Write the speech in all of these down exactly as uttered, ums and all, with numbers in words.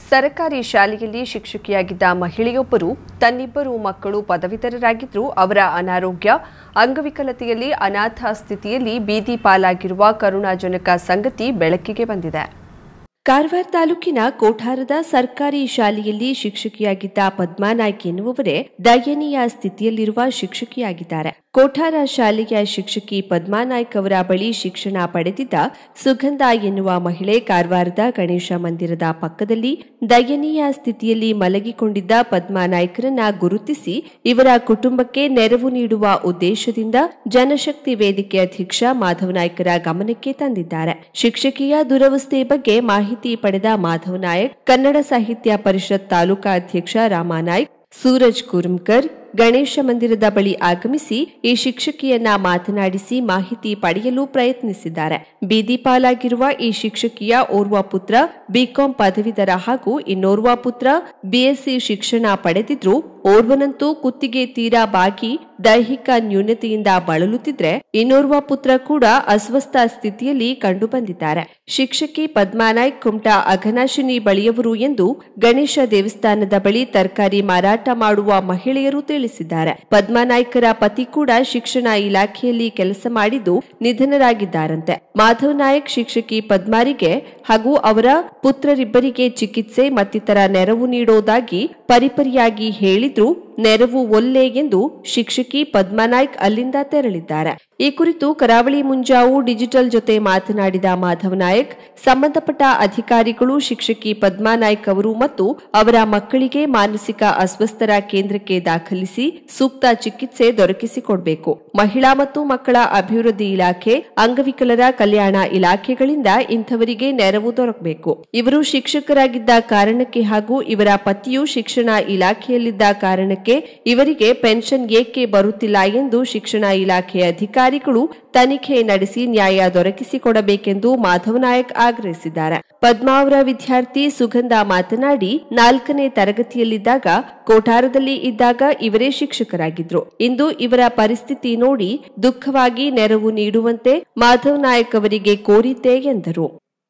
ಸರ್ಕಾರಿ ಶಾಲೆಯಲ್ಲಿ ಶಿಕ್ಷಕಿಯಾಗಿದ್ದ ಮಹಿಳೆಯೊಬ್ಬರು ತನ್ನಿಬ್ಬರು ಮಕ್ಕಳು ಪದವೀಧರರಾಗಿದ್ದರೂ ಅವರ ಅನಾರೋಗ್ಯ, ಅಂಗವಿಕಲತೆಯಲ್ಲಿ ಅನಾಥ ಸ್ಥಿತಿಯಲ್ಲಿ ಬೀದಿ ಪಾಲಾಗಿರುವ ಕರುಣಾಜನಕ ಸಂಗತಿ ಬೆಳಕಿಗೆ ಬಂದಿದೆ. ಕಾರವಾರ ತಾಲೂಕಿನ ಕೋಠಾರದ ಸರ್ಕಾರಿ ಶಾಲೆಯಲ್ಲಿ ಶಿಕ್ಷಕಿಯಾಗಿದ್ದ ಪದ್ಮಾ ನಾಯ್ಕ್ ಎನ್ನುವವರೇ ದಯನೀಯ ಸ್ಥಿತಿಯಲ್ಲಿರುವ ಶಿಕ್ಷಕಿಯಾಗಿದ್ದಾರೆ. ಕೋಠಾರ ಶಾಲೆಯ ಶಿಕ್ಷಕಿ ಪದ್ಮಾ ನಾಯ್ಕ್ ಅವರ ಬಳಿ ಶಿಕ್ಷಣ ಪಡೆದಿದ್ದ ಸುಗಂಧ ಎನ್ನುವ ಮಹಿಳೆ ಕಾರವಾರದ ಗಣೇಶ ಮಂದಿರದ ಪಕ್ಕದಲ್ಲಿ ದಯನೀಯ ಸ್ಥಿತಿಯಲ್ಲಿ ಮಲಗಿಕೊಂಡಿದ್ದ ಪದ್ಮಾ ನಾಯ್ಕರನ್ನ ಗುರುತಿಸಿ ಇವರ ಕುಟುಂಬಕ್ಕೆ ನೆರವು ನೀಡುವ ಉದ್ದೇಶದಿಂದ ಜನಶಕ್ತಿ ವೇದಿಕೆ ಅಧ್ಯಕ್ಷ ಮಾಧವ ನಾಯ್ಕರ ಗಮನಕ್ಕೆ ತಂದಿದ್ದಾರೆ. ಶಿಕ್ಷಕಿಯ ದುರವಸ್ಥೆ ಬಗ್ಗೆ ಮಾಹಿತಿ ಪಡೆದ ಮಾಧವ ನಾಯ್ಕ್ ಕನ್ನಡ ಸಾಹಿತ್ಯ ಪರಿಷತ್ ತಾಲೂಕಾ ಅಧ್ಯಕ್ಷ ರಾಮನಾಯ್ಕ್, ಸೂರಜ್ ಕುರುಮ್ಕರ್ ಗಣೇಶ ಮಂದಿರದ ಬಳಿ ಆಗಮಿಸಿ ಈ ಶಿಕ್ಷಕಿಯನ್ನ ಮಾತನಾಡಿಸಿ ಮಾಹಿತಿ ಪಡೆಯಲು ಪ್ರಯತ್ನಿಸಿದ್ದಾರೆ. ಬೀದಿ ಪಾಲಾಗಿರುವ ಈ ಶಿಕ್ಷಕಿಯ ಓರ್ವ ಪುತ್ರ ಬಿಕಾಂ ಪದವೀಧರ ಹಾಗೂ ಇನ್ನೋರ್ವ ಪುತ್ರ ಬಿಎಸ್ಸಿ ಶಿಕ್ಷಣ ಪಡೆದಿದ್ರು. ಓರ್ವನಂತೂ ಕುತ್ತಿಗೆ ತೀರಾ ಬಾಗಿ ದೈಹಿಕ ನ್ಯೂನತೆಯಿಂದ ಬಳಲುತ್ತಿದ್ರೆ ಇನ್ನೋರ್ವ ಪುತ್ರ ಕೂಡ ಅಸ್ವಸ್ಥ ಸ್ಥಿತಿಯಲ್ಲಿ ಕಂಡುಬಂದಿದ್ದಾರೆ. ಶಿಕ್ಷಕಿ ಪದ್ಮಾ ನಾಯ್ಕ್ ಕುಮಟಾ ಅಘನಾಶಿನಿ ಬಳಿಯವರು ಎಂದು ಗಣೇಶ ದೇವಸ್ಥಾನದ ಬಳಿ ತರಕಾರಿ ಮಾರಾಟ ಮಾಡುವ ಮಹಿಳೆಯರು ತಿಳಿಸಿದ್ದಾರೆ. ಪದ್ಮಾ ನಾಯ್ಕರ ಪತಿ ಕೂಡ ಶಿಕ್ಷಣ ಇಲಾಖೆಯಲ್ಲಿ ಕೆಲಸ ಮಾಡಿದ್ದು ನಿಧನರಾಗಿದ್ದಾರಂತೆ. ಮಾಧವ ನಾಯ್ಕ್ ಶಿಕ್ಷಕಿ ಪದ್ಮಾರಿಗೆ ಹಾಗೂ ಅವರ ಪುತ್ರರಿಬ್ಬರಿಗೆ ಚಿಕಿತ್ಸೆ ಮತ್ತಿತರ ನೆರವು ನೀಡೋದಾಗಿ ಪರಿಪರಿಯಾಗಿ ಹೇಳಿದ್ರು. ನೆರವು ಒಲ್ಲೆ ಎಂದು ಶಿಕ್ಷಕಿ ಪದ್ಮಾ ನಾಯ್ಕ್ ಅಲ್ಲಿಂದ ತೆರಳಿದ್ದಾರೆ. ಈ ಕುರಿತು ಕರಾವಳಿ ಮುಂಜಾವು ಡಿಜಿಟಲ್ ಜೊತೆ ಮಾತನಾಡಿದ ಮಾಧವ ನಾಯ್ಕ್, ಸಂಬಂಧಪಟ್ಟ ಅಧಿಕಾರಿಗಳು ಶಿಕ್ಷಕಿ ಪದ್ಮಾ ನಾಯ್ಕ್ ಅವರು ಮತ್ತು ಅವರ ಮಕ್ಕಳಿಗೆ ಮಾನಸಿಕ ಅಸ್ವಸ್ಥರ ಕೇಂದ್ರಕ್ಕೆ ದಾಖಲಿಸಿ ಸೂಕ್ತ ಚಿಕಿತ್ಸೆ ದೊರಕಿಸಿಕೊಡಬೇಕು. ಮಹಿಳಾ ಮತ್ತು ಮಕ್ಕಳ ಅಭಿವೃದ್ಧಿ ಇಲಾಖೆ, ಅಂಗವಿಕಲರ ಕಲ್ಯಾಣ ಇಲಾಖೆಗಳಿಂದ ಇಂಥವರಿಗೆ ನೆರವು ದೊರಕಬೇಕು. ಇವರು ಶಿಕ್ಷಕರಾಗಿದ್ದ ಕಾರಣಕ್ಕೆ ಹಾಗೂ ಇವರ ಪತಿಯು ಶಿಕ್ಷಣ ಇಲಾಖೆಯಲ್ಲಿದ್ದ ಕಾರಣಕ್ಕೆ ಇವರಿಗೆ ಪೆನ್ಷನ್ ಏಕೆ ಬರುತ್ತಿಲ್ಲ ಎಂದು ಶಿಕ್ಷಣ ಇಲಾಖೆ ಅಧಿಕಾರಿಗಳು ತನಿಖೆ ನಡೆಸಿ ನ್ಯಾಯ ದೊರಕಿಸಿಕೊಡಬೇಕೆಂದು ಮಾಧವ ನಾಯ್ಕ್ ಆಗ್ರಹಿಸಿದ್ದಾರೆ. ಪದ್ಮಾ ಅವರ ವಿದ್ಯಾರ್ಥಿ ಸುಗಂಧ ಮಾತನಾಡಿ, ನಾಲ್ಕನೇ ತರಗತಿಯಲ್ಲಿದ್ದಾಗ ಕೋಠಾರದಲ್ಲಿ ಇದ್ದಾಗ ಇವರೇ ಶಿಕ್ಷಕರಾಗಿದ್ರು. ಇಂದು ಇವರ ಪರಿಸ್ಥಿತಿ ನೋಡಿ ದುಃಖವಾಗಿ ನೆರವು ನೀಡುವಂತೆ ಮಾಧವ ನಾಯ್ಕ್ ಅವರಿಗೆ ಕೋರಿದ್ದೆ ಎಂದರು.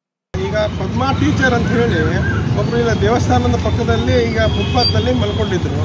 ಈಗ ಪದ್ಮಾ ಟೀಚರ್ ಅಂತ ಹೇಳಿ ಒಬ್ಬರು ಇಲ್ಲ ದೇವಸ್ಥಾನದ ಪಕ್ಕದಲ್ಲಿ ಈಗ ಫುಟ್ಪಾತ್ನಲ್ಲಿ ಮಲ್ಕೊಂಡಿದ್ರು.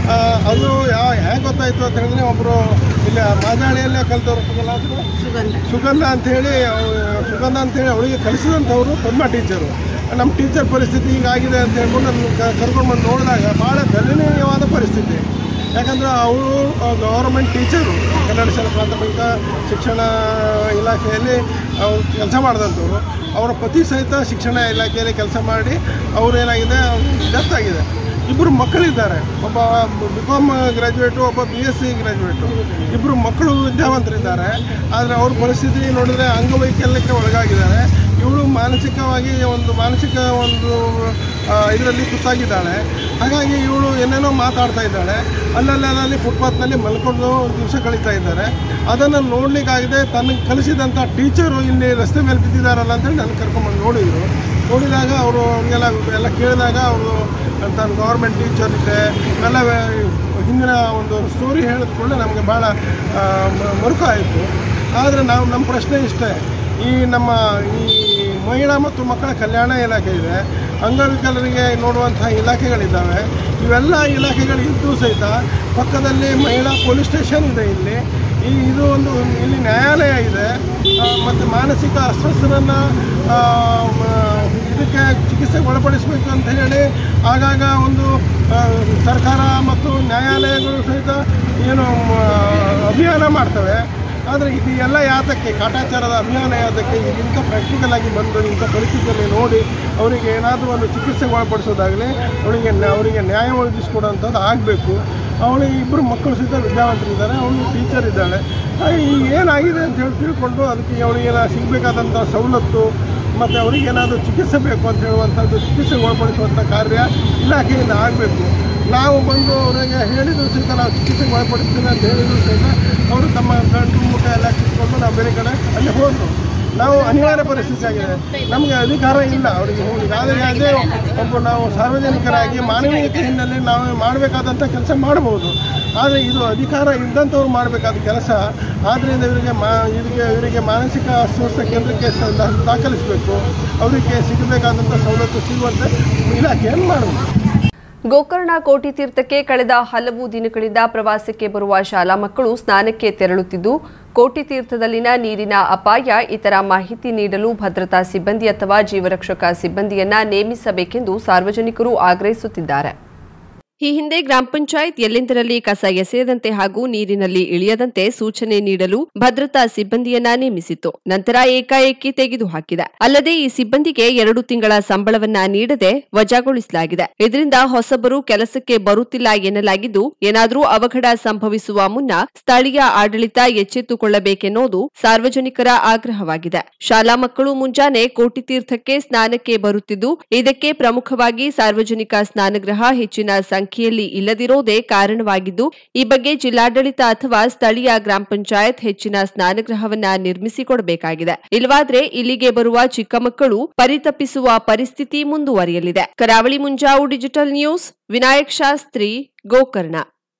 ಅದು ಯಾವ ಹೇಗೆ ಗೊತ್ತಾಯ್ತು ಅಂತ ಹೇಳಿದ್ರೆ ಒಬ್ಬರು ಇಲ್ಲಿ ಮಾದಾಳಿಯಲ್ಲೇ ಕಲಿತವ್ರು ಸುಗಂಧ ಸುಗಂಧ ಅಂತ ಹೇಳಿ ಸುಗಂಧ ಅಂತ ಹೇಳಿ ಅವಳಿಗೆ ಕಲಿಸಿದಂಥವ್ರು ಪದ್ಮಾ ಟೀಚರು. ನಮ್ಮ ಟೀಚರ್ ಪರಿಸ್ಥಿತಿ ಹೀಗಾಗಿದೆ ಅಂತ ಹೇಳ್ಕೊಂಡು ನನ್ನ ಕರ್ಕೊಂಡು ಬಂದು ನೋಡಿದಾಗ ಭಾಳ ದಯನೀಯವಾದ ಪರಿಸ್ಥಿತಿ. ಯಾಕಂದರೆ ಅವರು ಗೌರ್ಮೆಂಟ್ ಟೀಚರು, ಕನ್ನಡ ಶಾಲಾ ಪ್ರಾಥಮಿಕ ಶಿಕ್ಷಣ ಇಲಾಖೆಯಲ್ಲಿ ಅವರು ಕೆಲಸ ಮಾಡಿದಂಥವ್ರು. ಅವರ ಪತಿ ಸಹಿತ ಶಿಕ್ಷಣ ಇಲಾಖೆಯಲ್ಲಿ ಕೆಲಸ ಮಾಡಿ ಅವರೇನಾಗಿದೆ ಡೆತ್ ಆಗಿದೆ. ಇಬ್ಬರು ಮಕ್ಕಳಿದ್ದಾರೆ, ಒಬ್ಬ ಬಿ ಕಾಮ್ ಗ್ರ್ಯಾಜುಯೇಟು, ಒಬ್ಬ ಬಿ ಎಸ್ ಸಿ ಗ್ರ್ಯಾಜುಯೇಟು. ಇಬ್ಬರು ಮಕ್ಕಳು ವಿದ್ಯಾವಂತರಿದ್ದಾರೆ. ಆದರೆ ಅವ್ರ ಪರಿಸ್ಥಿತಿ ನೋಡಿದರೆ ಅಂಗವೈಕಲ್ಯಕ್ಕೆ ಒಳಗಾಗಿದ್ದಾರೆ. ಇವಳು ಮಾನಸಿಕವಾಗಿ ಒಂದು ಮಾನಸಿಕ ಒಂದು ಇದರಲ್ಲಿ ತುತ್ತಾಗಿದ್ದಾಳೆ. ಹಾಗಾಗಿ ಇವಳು ಏನೇನೋ ಮಾತಾಡ್ತಾ ಇದ್ದಾಳೆ. ಅಲ್ಲಲ್ಲಿ ಫುಟ್ಪಾತ್ನಲ್ಲಿ ಮಲ್ಕೊಂಡು ದಿವಸ ಕಳೀತಾ ಇದ್ದಾರೆ. ಅದನ್ನು ನೋಡಲಿಕ್ಕಾಗಿದೆ. ತನಗೆ ಕಲಿಸಿದಂಥ ಟೀಚರು ಇಲ್ಲಿ ರಸ್ತೆ ಮೇಲೆ ಬಿದ್ದಿದ್ದಾರಲ್ಲ ಅಂತೇಳಿ ನನ್ನ ಕರ್ಕೊಂಡ್ಬಂದು ನೋಡಿದರು. ನೋಡಿದಾಗ ಅವರು ಎಲ್ಲ ಎಲ್ಲ ಕೇಳಿದಾಗ ಅವರು ತನ್ನ ಗೌರ್ಮೆಂಟ್ ಟೀಚರ್ ಇದೆ ಎಲ್ಲ ಹಿಂದಿನ ಒಂದು ಸ್ಟೋರಿ ಹೇಳಿದ್ಕೊಳ್ಳೆ ನಮಗೆ ಭಾಳ ಮರುಕ ಆಯಿತು. ಆದರೆ ನಾವು ನಮ್ಮ ಪ್ರಶ್ನೆ ಇಷ್ಟೇ, ಈ ನಮ್ಮ ಈ ಮಹಿಳಾ ಮತ್ತು ಮಕ್ಕಳ ಕಲ್ಯಾಣ ಇಲಾಖೆ ಇದೆ, ಅಂಗವಿಕಲರಿಗೆ ನೋಡುವಂತಹ ಇಲಾಖೆಗಳಿದ್ದಾವೆ. ಇವೆಲ್ಲ ಇಲಾಖೆಗಳು ಇದ್ದು ಸಹಿತ ಪಕ್ಕದಲ್ಲಿ ಮಹಿಳಾ ಪೊಲೀಸ್ ಸ್ಟೇಷನ್ ಇದೆ. ಇಲ್ಲಿ ಈ ಇದು ಒಂದು ಇಲ್ಲಿ ನ್ಯಾಯಾಲಯ ಇದೆ. ಮತ್ತು ಮಾನಸಿಕ ಅಸ್ವಸ್ಥರನ್ನು ಇದಕ್ಕೆ ಚಿಕಿತ್ಸೆಗೆ ಒಳಪಡಿಸಬೇಕು ಅಂತ ಹೇಳಿ ಆಗಾಗ ಒಂದು ಸರ್ಕಾರ ಮತ್ತು ನ್ಯಾಯಾಲಯಗಳು ಸಹಿತ ಏನು ಅಭಿಯಾನ ಮಾಡ್ತವೆ. ಆದರೆ ಇದು ಎಲ್ಲ ಯಾತಕ್ಕೆ ಕಾಟಾಚಾರದ ಅಭಿಯಾನ ಯಾತಕ್ಕೆ? ಇಂಥ ಪ್ರಾಕ್ಟಿಕಲ್ ಆಗಿ ಬಂದು ಇಂಥ ಪರಿಸ್ಥಿತಿಯಲ್ಲಿ ನೋಡಿ ಅವರಿಗೆ ಏನಾದರೂ ಒಂದು ಚಿಕಿತ್ಸೆಗೆ ಒಳಪಡಿಸೋದಾಗಲಿ, ಅವಳಿಗೆ ಅವರಿಗೆ ನ್ಯಾಯ ಒದಗಿಸ್ಕೊಡೋಂಥದ್ದು ಆಗಬೇಕು. ಅವಳಿಗೆ ಇಬ್ಬರು ಮಕ್ಕಳು ಸಹಿತ ವಿದ್ಯಾವಂತರಿದ್ದಾರೆ, ಅವಳು ಟೀಚರ್ ಇದ್ದಾಳೆ. ಈಗ ಏನಾಗಿದೆ ಅಂತ ಹೇಳಿ ತಿಳ್ಕೊಂಡು ಅದಕ್ಕೆ ಅವಳಿಗೆ ಸಿಗಬೇಕಾದಂಥ ಸವಲತ್ತು ಮತ್ತು ಅವರಿಗೇನಾದರೂ ಚಿಕಿತ್ಸೆ ಬೇಕು ಅಂತ ಹೇಳುವಂಥದ್ದು ಚಿಕಿತ್ಸೆಗೆ ಒಳಪಡಿಸುವಂಥ ಕಾರ್ಯ ಇಲಾಖೆಯಿಂದ ಆಗಬೇಕು. ನಾವು ಬಂದು ಅವರಿಗೆ ಹೇಳಿದ್ರು ಸಹಿತ ನಾವು ಚಿಕಿತ್ಸೆಗೆ ಒಳಪಡಿಸ್ತೀವಿ ಅಂತ ಹೇಳಿದ್ರು ಸಹಿತ ಅವರು ತಮ್ಮ ಗಂಟು ಮುಖ ಎಲ್ಲ ಕಿತ್ಕೊಂಡು ನಾವು ಬೇರೆ ಕಡೆ ಅಲ್ಲಿ ಹೋದರು. ನಾವು ಅನಿವಾರ್ಯ ಪರಿಸ್ಥಿತಿ ಆಗಿದೆ. ನಮಗೆ ಅಧಿಕಾರ ಇಲ್ಲ ಅವರಿಗೆ ಹೋಗ್ಲಿಕ್ಕೆ. ಆದರೆ ಅದೇ ಒಬ್ಬ ನಾವು ಸಾರ್ವಜನಿಕರಾಗಿ ಮಾನವೀಯತೆ ಹಿನ್ನೆಲೆ ನಾವು ಮಾಡಬೇಕಾದಂಥ ಕೆಲಸ ಮಾಡಬಹುದು. ಆದರೆ ಇದು ಅಧಿಕಾರ ಇದ್ದಂಥವ್ರು ಮಾಡಬೇಕಾದ ಕೆಲಸ. ಆದ್ದರಿಂದ ಇವರಿಗೆ ಮಾ ಇವರಿಗೆ ಇವರಿಗೆ ಮಾನಸಿಕ ಅಸ್ವಸ್ಥ ಕೇಂದ್ರಕ್ಕೆ ದಾಖಲಿಸಬೇಕು. ಅವರಿಗೆ ಸಿಗಬೇಕಾದಂಥ ಸವಲತ್ತು ಸಿಗುವಂತೆ ಇಲಾಖೆಯನ್ನು ಮಾಡಬೇಕು. ಗೋಕರ್ಣ ಕೋಟಿ ತೀರ್ಥಕ್ಕೆ ಕಳೆದ ಹಲವು ದಿನಗಳಿಂದ ಪ್ರವಾಸಕ್ಕೆ ಬರುವ ಶಾಲಾ ಮಕ್ಕಳು ಸ್ನಾನಕ್ಕೆ ತೆರಳುತ್ತಿದ್ದು, ಕೋಟಿ ತೀರ್ಥದಲ್ಲಿನ ನೀರಿನ ಅಪಾಯ ಇತರ ಮಾಹಿತಿ ನೀಡಲು ಭದ್ರತಾ ಸಿಬ್ಬಂದಿ ಅಥವಾ ಜೀವರಕ್ಷಕ ಸಿಬ್ಬಂದಿಯನ್ನ ನೇಮಿಸಬೇಕೆಂದು ಸಾರ್ವಜನಿಕರು ಆಗ್ರಹಿಸುತ್ತಿದ್ದಾರೆ. ಈ ಹಿಂದೆ ಗ್ರಾಮ ಪಂಚಾಯತ್ ಎಲ್ಲೆಂದರಲ್ಲಿ ಕಸ ಎಸೆಯದಂತೆ ಹಾಗೂ ನೀರಿನಲ್ಲಿ ಇಳಿಯದಂತೆ ಸೂಚನೆ ನೀಡಲು ಭದ್ರತಾ ಸಿಬ್ಬಂದಿಯನ್ನ ನೇಮಿಸಿತ್ತು. ನಂತರ ಏಕಾಏಕಿ ತೆಗೆದುಹಾಕಿದೆ. ಅಲ್ಲದೆ ಈ ಸಿಬ್ಬಂದಿಗೆ ಎರಡು ತಿಂಗಳ ಸಂಬಳವನ್ನ ನೀಡದೆ ವಜಾಗೊಳಿಸಲಾಗಿದೆ. ಇದರಿಂದ ಹೊಸಬರು ಕೆಲಸಕ್ಕೆ ಬರುತ್ತಿಲ್ಲ ಎನ್ನಲಾಗಿದ್ದು, ಏನಾದರೂ ಅವಘಡ ಸಂಭವಿಸುವ ಮುನ್ನ ಸ್ಥಳೀಯ ಆಡಳಿತ ಎಚ್ಚೆತ್ತುಕೊಳ್ಳಬೇಕೆನ್ನುವುದು ಸಾರ್ವಜನಿಕರ ಆಗ್ರಹವಾಗಿದೆ. ಶಾಲಾ ಮಕ್ಕಳು ಮುಂಜಾನೆ ಕೋಟಿ ತೀರ್ಥಕ್ಕೆ ಸ್ನಾನಕ್ಕೆ ಬರುತ್ತಿದ್ದು, ಇದಕ್ಕೆ ಪ್ರಮುಖವಾಗಿ ಸಾರ್ವಜನಿಕ ಸ್ನಾನಗೃಹ ಹೆಚ್ಚಿನ ಸಂಖ್ಯೆ ಿಯಲ್ಲಿ ಇಲ್ಲದಿರೋದೇ ಕಾರಣವಾಗಿದ್ದು, ಈ ಬಗ್ಗೆ ಜಿಲ್ಲಾಡಳಿತ ಅಥವಾ ಸ್ಥಳೀಯ ಗ್ರಾಮ ಪಂಚಾಯತ್ ಹೆಚ್ಚಿನ ಸ್ನಾನಗೃಹವನ್ನ ನಿರ್ಮಿಸಿಕೊಡಬೇಕಾಗಿದೆ. ಇಲ್ಲವಾದ್ರೆ ಇಲ್ಲಿಗೆ ಬರುವ ಚಿಕ್ಕ ಮಕ್ಕಳು ಪರಿತಪಿಸುವ ಪರಿಸ್ಥಿತಿ ಮುಂದುವರಿಯಲಿದೆ. Karavali Munjavu digital news, Vinayak Shastri, Gokarna.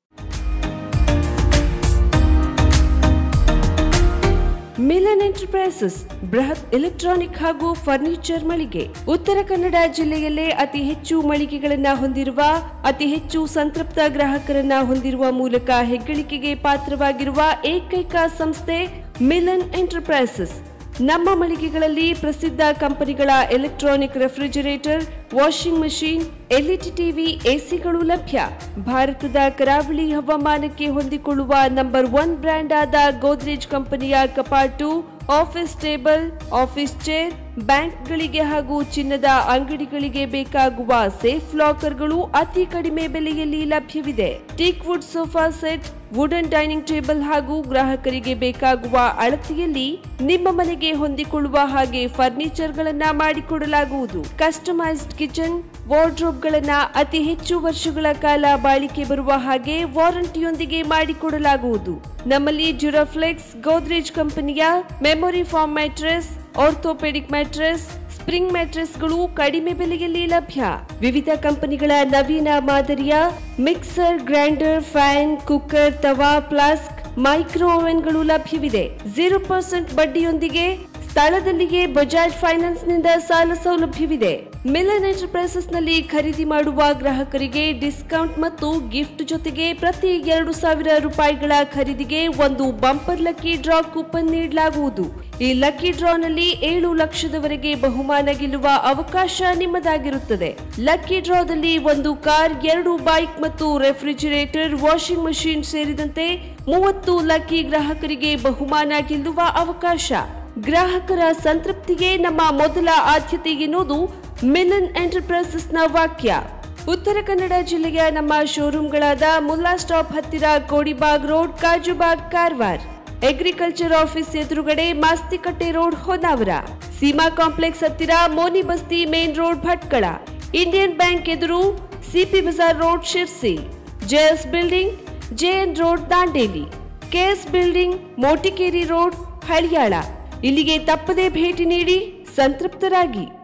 Milan enterprises ಬೃಹತ್ ಎಲೆಕ್ಟ್ರಾನಿಕ್ ಹಾಗೂ ಫರ್ನಿಚರ್ ಮಳಿಗೆ. ಉತ್ತರ ಕನ್ನಡ ಜಿಲ್ಲೆಯಲ್ಲೇ ಅತಿ ಹೆಚ್ಚು ಮಳಿಗೆಗಳನ್ನು ಹೊಂದಿರುವ, ಅತಿ ಹೆಚ್ಚು ಸಂತೃಪ್ತ ಗ್ರಾಹಕರನ್ನ ಹೊಂದಿರುವ ಮೂಲಕ ಹೆಗ್ಗಳಿಕೆಗೆ ಪಾತ್ರವಾಗಿರುವ ಏಕೈಕ ಸಂಸ್ಥೆ ಮಿಲನ್ ಎಂಟರ್ಪ್ರೈಸಸ್. ನಮ್ಮ ಮಳಿಗೆಗಳಲ್ಲಿ ಪ್ರಸಿದ್ಧ ಕಂಪನಿಗಳ electronic refrigerator, washing machine, LED TV, ಎಸಿಗಳು ಲಭ್ಯ. ಭಾರತದ ಕರಾವಳಿ ಹವಾಮಾನಕ್ಕೆ ಹೊಂದಿಕೊಳ್ಳುವ ನಂಬರ್ ಒನ್ ಬ್ರ್ಯಾಂಡ್ ಆದ ಗೋದ್ರೇಜ್ ಕಂಪನಿಯ ಕಪಾಟು, ಆಫೀಸ್ ಟೇಬಲ್, ಆಫೀಸ್ ಚೇರ್, ಬ್ಯಾಂಕ್ಗಳಿಗೆ ಹಾಗೂ ಚಿನ್ನದ ಅಂಗಡಿಗಳಿಗೆ ಬೇಕಾಗುವ ಸೇಫ್ ಲಾಕರ್ಗಳು ಅತಿ ಕಡಿಮೆ ಬೆಲೆಯಲ್ಲಿ ಲಭ್ಯವಿದೆ. Teak wood sofa set, wooden dining table ಹಾಗೂ ಗ್ರಾಹಕರಿಗೆ ಬೇಕಾಗುವ ಅಳತೆಯಲ್ಲಿ ನಿಮ್ಮ ಮನೆಗೆ ಹೊಂದಿಕೊಳ್ಳುವ ಹಾಗೆ ಫರ್ನಿಚರ್ಗಳನ್ನ ಮಾಡಿಕೊಡಲಾಗುವುದು. ಕಸ್ಟಮೈಸ್ಡ್ ಕಿಚನ್, ವಾರ್ಡ್ರೋಬ್ಗಳನ್ನ ಅತಿ ಹೆಚ್ಚು ವರ್ಷಗಳ ಕಾಲ ಬಾಳಿಕೆ ಬರುವ ಹಾಗೆ ವಾರಂಟಿಯೊಂದಿಗೆ ಮಾಡಿಕೊಡಲಾಗುವುದು. ನಮ್ಮಲ್ಲಿ ಡ್ಯೂರಾಫ್ಲೆಕ್ಸ್, ಗೋದ್ರೇಜ್ ಕಂಪನಿಯ memory foam mattress, orthopedic mattress, spring ಮ್ಯಾಟ್ರೆಸ್ಗಳು ಕಡಿಮೆ ಬೆಲೆಯಲ್ಲಿ ಲಭ್ಯ. ವಿವಿಧ ಕಂಪನಿಗಳ ನವೀನ ಮಾದರಿಯ mixer, grinder, fan, cooker, tawa, flask, micro ಓವೆನ್ಗಳು ಲಭ್ಯವಿದೆ. ಜೀರೋ ಪರ್ಸೆಂಟ್ ಬಡ್ಡಿಯೊಂದಿಗೆ ಸ್ಥಳದಲ್ಲಿಯೇ ಬಜಾಜ್ ಫೈನಾನ್ಸ್ ನಿಂದ ಸಾಲ ಸೌಲಭ್ಯವಿದೆ. ಮಿಲನ್ ಎಂಟರ್ಪ್ರೈಸಸ್ ನಲ್ಲಿ ಖರೀದಿ ಮಾಡುವ ಗ್ರಾಹಕರಿಗೆ ಡಿಸ್ಕೌಂಟ್ ಮತ್ತು ಗಿಫ್ಟ್ ಜೊತೆಗೆ ಪ್ರತಿ ಎರಡು ಸಾವಿರ ರೂಪಾಯಿಗಳ ಖರೀದಿಗೆ ಒಂದು ಬಂಪರ್ ಲಕ್ಕಿ ಡ್ರಾ ಕೂಪನ್ ನೀಡಲಾಗುವುದು. ಈ ಲಕ್ಕಿ ಡ್ರಾ ನಲ್ಲಿ ಏಳು ಲಕ್ಷದವರೆಗೆ ಬಹುಮಾನ ಗೆಲ್ಲುವ ಅವಕಾಶ ನಿಮ್ಮದಾಗಿರುತ್ತದೆ. ಲಕ್ಕಿ ಡ್ರಾದಲ್ಲಿ ಒಂದು ಕಾರ್, ಎರಡು ಬೈಕ್ ಮತ್ತು ರೆಫ್ರಿಜರೇಟರ್, ವಾಷಿಂಗ್ ಮಷೀನ್ ಸೇರಿದಂತೆ ಮೂವತ್ತು ಲಕ್ಕಿ ಗ್ರಾಹಕರಿಗೆ ಬಹುಮಾನ ಗೆಲ್ಲುವ ಅವಕಾಶ. ಗ್ರಾಹಕರ ಸಂತೃಪ್ತಿಗೆ ನಮ್ಮ ಮೊದಲ ಆದ್ಯತೆ ಎನ್ನುವುದು ಮಿಲನ್ ಎಂಟರ್ಪ್ರೈಸಸ್ನ ವಾಕ್ಯ. ಉತ್ತರ ಕನ್ನಡ ಜಿಲ್ಲೆಯ ನಮ್ಮ ಶೋರೂಮ್ಗಳಾದ ಮುಲ್ಲಾ ಸ್ಟಾಪ್ ಹತ್ತಿರ Kodibag road, Kajubag, Karwar, agriculture office ಎದುರುಗಡೆ ಮಾಸ್ತಿಕಟ್ಟೆ ರೋಡ್, ಹೊನ್ನಾವರ, ಸೀಮಾ ಕಾಂಪ್ಲೆಕ್ಸ್ ಹತ್ತಿರ Moni Basti main road, Bhatkal, Indian bank ಎದುರು CP Bazar road, Sirsi, JS building, JN road, Dandeli, KS building, Motikeri road, Haliyal. ಇಲ್ಲಿಗೆ ತಪ್ಪದೇ ಭೇಟಿ ನೀಡಿ ಸಂತೃಪ್ತರಾಗಿ.